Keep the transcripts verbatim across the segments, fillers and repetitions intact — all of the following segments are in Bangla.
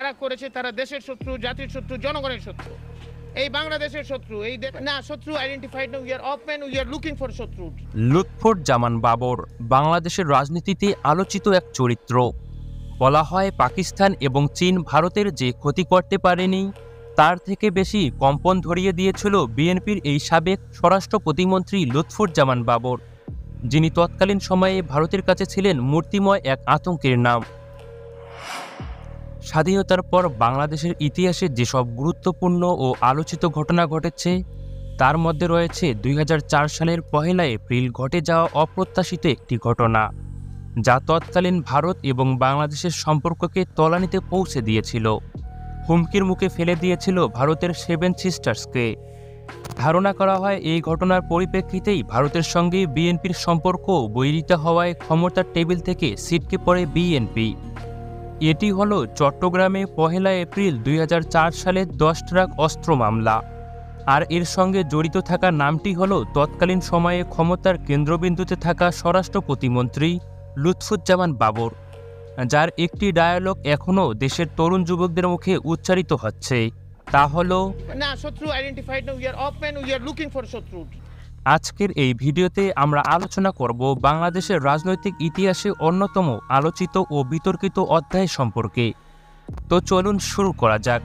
যারা করেছে তারা দেশের শত্রু, জাতির শত্রু, জনগণের শত্রু। এই বাংলাদেশের শত্রু, এই না শত্রু আইডেন্টিফাইড না, we are open, we are looking for শত্রু। লুৎফুজ্জামান বাবর বাংলাদেশের রাজনীতিতে আলোচিত এক চরিত্র। বলা হয় পাকিস্তান এবং চীন ভারতের যে ক্ষতি করতে পারেনি তার থেকে বেশি কম্পন ধরিয়ে দিয়েছিল বিএনপির এই সাবেক স্বরাষ্ট্র প্রতিমন্ত্রী লুৎফুজ্জামান বাবর, যিনি তৎকালীন সময়ে ভারতের কাছে ছিলেন মূর্তিময় এক আতঙ্কের নাম। স্বাধীনতার পর বাংলাদেশের ইতিহাসে যেসব গুরুত্বপূর্ণ ও আলোচিত ঘটনা ঘটেছে তার মধ্যে রয়েছে দুই হাজার চার সালের পহেলা এপ্রিল ঘটে যাওয়া অপ্রত্যাশিত একটি ঘটনা, যা তৎকালীন ভারত এবং বাংলাদেশের সম্পর্ককে তলানিতে পৌঁছে দিয়েছিল, হুমকির মুখে ফেলে দিয়েছিল ভারতের সেভেন সিস্টার্সকে। ধারণা করা হয় এই ঘটনার পরিপ্রেক্ষিতেই ভারতের সঙ্গে বিএনপির সম্পর্ক বৈরিত হওয়ায় ক্ষমতার টেবিল থেকে ছিটকে পড়ে বিএনপি। এটি হল চট্টগ্রামে পহেলা এপ্রিল দুই হাজার চার সালের দশ ট্রাক অস্ত্র মামলা, আর এর সঙ্গে জড়িত থাকা নামটি হল তৎকালীন সময়ে ক্ষমতার কেন্দ্রবিন্দুতে থাকা স্বরাষ্ট্র প্রতিমন্ত্রী লুৎফুজ্জামান বাবর, যার একটি ডায়ালগ এখনও দেশের তরুণ যুবকদের মুখে উচ্চারিত হচ্ছে, তা হল না শত্রু আইডেন্টিফাইড না, we are open, we are looking for শত্রু। আজকের এই ভিডিওতে আমরা আলোচনা করব বাংলাদেশের রাজনৈতিক ইতিহাসে অন্যতম আলোচিত ও বিতর্কিত অধ্যায় সম্পর্কে। তো চলুন শুরু করা যাক।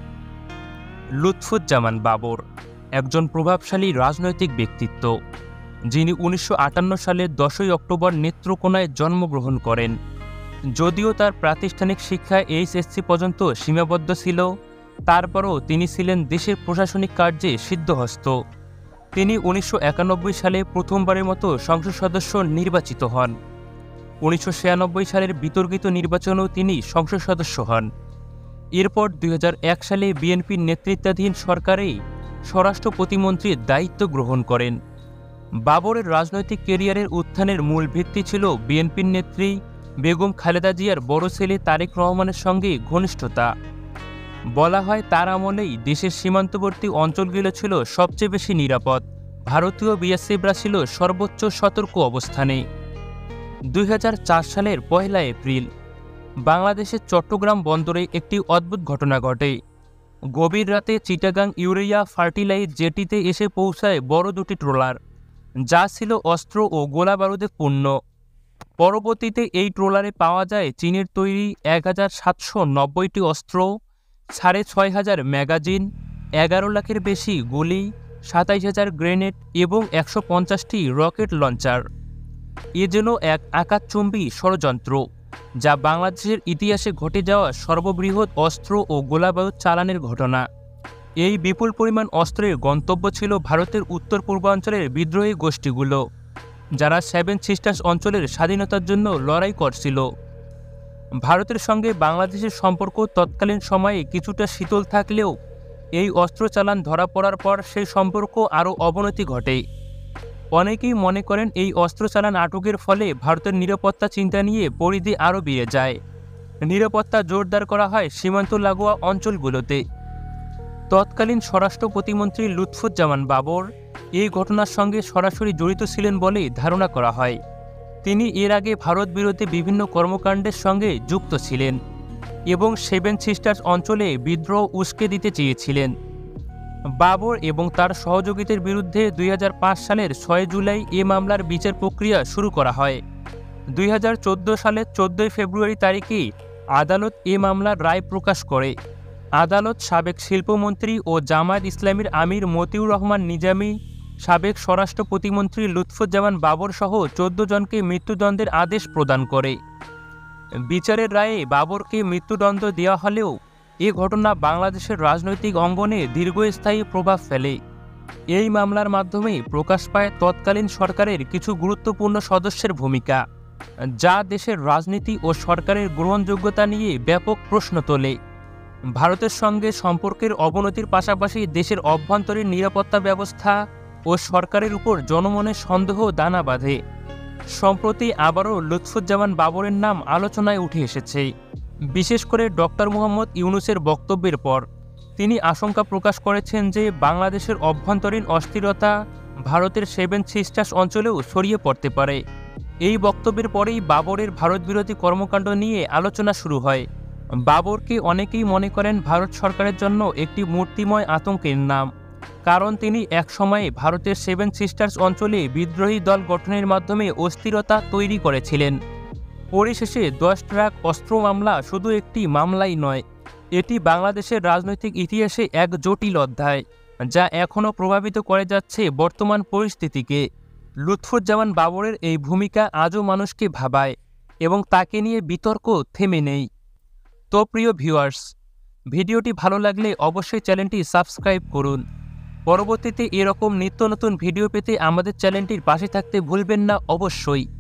লুৎফুজ্জামান বাবর একজন প্রভাবশালী রাজনৈতিক ব্যক্তিত্ব, যিনি উনিশশো আটান্ন সালের দশই অক্টোবর নেত্রকোনায় জন্মগ্রহণ করেন। যদিও তার প্রাতিষ্ঠানিক শিক্ষা এইচএসসি পর্যন্ত সীমাবদ্ধ ছিল, তারপরও তিনি ছিলেন দেশের প্রশাসনিক কার্যে সিদ্ধহস্ত। তিনি উনিশশো একানব্বই সালে প্রথমবারের মতো সংসদ সদস্য নির্বাচিত হন। উনিশশো ছিয়ানব্বই সালের বিতর্কিত নির্বাচনেও তিনি সংসদ সদস্য হন। এরপর দুই হাজার এক সালে বিএনপির নেতৃত্বাধীন সরকারেই স্বরাষ্ট্র প্রতিমন্ত্রীর দায়িত্ব গ্রহণ করেন। বাবরের রাজনৈতিক ক্যারিয়ারের উত্থানের মূল ভিত্তি ছিল বিএনপির নেত্রী বেগম খালেদা জিয়ার বড় ছেলে তারেক রহমানের সঙ্গে ঘনিষ্ঠতা। বলা হয় তার আমলেই দেশের সীমান্তবর্তী অঞ্চলগুলো ছিল সবচেয়ে বেশি নিরাপদ, ভারতীয় বিএসএফরা ছিল সর্বোচ্চ সতর্ক অবস্থানে। দুই হাজার চার সালের পহেলা এপ্রিল বাংলাদেশের চট্টগ্রাম বন্দরে একটি অদ্ভুত ঘটনা ঘটে। গভীর রাতে চিটাগাং ইউরেয়া ফার্টিলাইজ জেটিতে এসে পৌঁছায় বড় দুটি ট্রলার, যা ছিল অস্ত্র ও গোলাবারুদে পূর্ণ। পরবর্তীতে এই ট্রলারে পাওয়া যায় চীনের তৈরি এক হাজার সাতশো নব্বইটি অস্ত্র, সাড়ে ছয় হাজার ম্যাগাজিন, এগারো লাখের বেশি গুলি, সাতাইশ হাজার গ্রেনেড এবং একশো পঞ্চাশটি রকেট লঞ্চার। এ যেন এক আকাশচুম্বী ষড়যন্ত্র, যা বাংলাদেশের ইতিহাসে ঘটে যাওয়া সর্ববৃহৎ অস্ত্র ও গোলাবারুদ চালানের ঘটনা। এই বিপুল পরিমাণ অস্ত্রের গন্তব্য ছিল ভারতের উত্তর পূর্বাঞ্চলের বিদ্রোহী গোষ্ঠীগুলো, যারা সেভেন সিস্টার্স অঞ্চলের স্বাধীনতার জন্য লড়াই করছিল। ভারতের সঙ্গে বাংলাদেশের সম্পর্ক তৎকালীন সময়ে কিছুটা শীতল থাকলেও এই অস্ত্র চালান ধরা পড়ার পর সেই সম্পর্ক আরও অবনতি ঘটে। অনেকেই মনে করেন এই অস্ত্র চালান আটকের ফলে ভারতের নিরাপত্তা চিন্তা নিয়ে পরিধি আরও বেড়ে যায়। নিরাপত্তা জোরদার করা হয় সীমান্ত লাগোয়া অঞ্চলগুলোতে। তৎকালীন স্বরাষ্ট্র প্রতিমন্ত্রী লুৎফুজ্জামান বাবর এই ঘটনার সঙ্গে সরাসরি জড়িত ছিলেন বলে ধারণা করা হয়। তিনি এর আগে ভারত বিরোধী বিভিন্ন কর্মকাণ্ডের সঙ্গে যুক্ত ছিলেন এবং সেভেন সিস্টার্স অঞ্চলে বিদ্রোহ উস্কে দিতে চেয়েছিলেন। বাবর এবং তার সহযোগীদের বিরুদ্ধে দুই হাজার পাঁচ সালের ছয় জুলাই এ মামলার বিচার প্রক্রিয়া শুরু করা হয়। দুই হাজার চোদ্দো সালের চোদ্দোই ফেব্রুয়ারি তারিখে আদালত এ মামলার রায় প্রকাশ করে। আদালত সাবেক শিল্পমন্ত্রী ও জামায়াত ইসলামীর আমির মতিউর রহমান নিজামী, সাবেক স্বরাষ্ট্র প্রতিমন্ত্রী লুৎফুজ্জামান বাবর সহ চোদ্দ জনকে মৃত্যুদণ্ডের আদেশ প্রদান করে। বিচারের রায়ে বাবরকে মৃত্যুদণ্ড দেওয়া হলেও এ ঘটনা বাংলাদেশের রাজনৈতিক অঙ্গনে দীর্ঘস্থায়ী প্রভাব ফেলে। এই মামলার মাধ্যমে প্রকাশ পায় তৎকালীন সরকারের কিছু গুরুত্বপূর্ণ সদস্যের ভূমিকা, যা দেশের রাজনীতি ও সরকারের গ্রহণযোগ্যতা নিয়ে ব্যাপক প্রশ্ন তোলে। ভারতের সঙ্গে সম্পর্কের অবনতির পাশাপাশি দেশের অভ্যন্তরীণ নিরাপত্তা ব্যবস্থা ও সরকারের উপর জনমনে সন্দেহ দানা বাঁধে। সম্প্রতি আবারও লুৎফুজ্জামান বাবরের নাম আলোচনায় উঠে এসেছে, বিশেষ করে ডক্টর মোহাম্মদ ইউনূসের বক্তব্যের পর। তিনি আশঙ্কা প্রকাশ করেছেন যে বাংলাদেশের অভ্যন্তরীণ অস্থিরতা ভারতের সেভেন সিস্টার্স অঞ্চলেও ছড়িয়ে পড়তে পারে। এই বক্তব্যের পরেই বাবরের ভারত বিরোধী কর্মকাণ্ড নিয়ে আলোচনা শুরু হয়। বাবরকে অনেকেই মনে করেন ভারত সরকারের জন্য একটি মূর্তিময় আতঙ্কের নাম, কারণ তিনি একসময়ে ভারতের সেভেন সিস্টার্স অঞ্চলে বিদ্রোহী দল গঠনের মাধ্যমে অস্থিরতা তৈরি করেছিলেন। পরিশেষে দশ ট্রাক অস্ত্র মামলা শুধু একটি মামলাই নয়, এটি বাংলাদেশের রাজনৈতিক ইতিহাসে এক জটিল অধ্যায়, যা এখনও প্রভাবিত করে যাচ্ছে বর্তমান পরিস্থিতিকে। লুৎফুজ্জামান বাবরের এই ভূমিকা আজও মানুষকে ভাবায় এবং তাকে নিয়ে বিতর্ক থেমে নেই। তো প্রিয় ভিউয়ার্স, ভিডিওটি ভালো লাগলে অবশ্যই চ্যানেলটি সাবস্ক্রাইব করুন। পরবর্তীতে এরকম নিত্য নতুন ভিডিও পেতে আমাদের চ্যানেলটির পাশে থাকতে ভুলবেন না অবশ্যই।